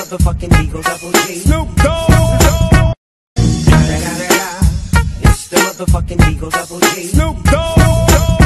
motherfucking Eagle Double G. Snoop Dogg. It's the motherfucking Eagle Double G. Snoop Dogg.